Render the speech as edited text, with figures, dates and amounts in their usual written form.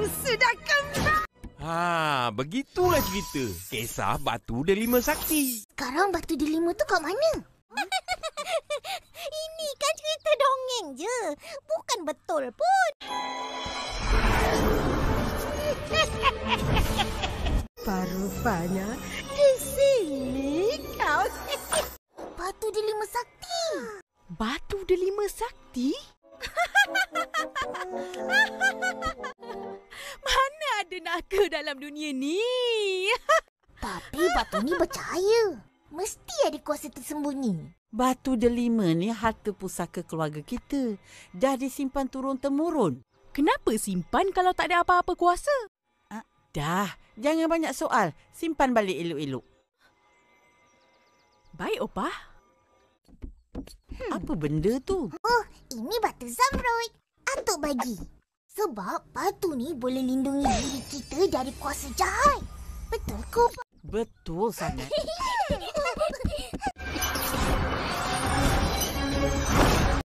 sudah kembali. Begitulah cerita kisah batu delima sakti. Sekarang batu delima tu kat mana? Ini kan cerita dongeng je. Bukan betul pun. Rupanya di sini kau. Batu delima sakti. Batu delima sakti? Mana ada naga dalam dunia ni? Tapi batu ni bercahaya. Mesti ada kuasa tersembunyi. Batu delima ni harta pusaka keluarga kita. Dah disimpan turun-temurun. Kenapa simpan kalau tak ada apa-apa kuasa? Dah, jangan banyak soal. Simpan balik elok-elok. Baik, Opah. Apa benda tu? Oh, ini batu zamrud. Atuk bagi. Sebab batu ni boleh lindungi diri kita dari kuasa jahat. Betul ke? Betul sangat.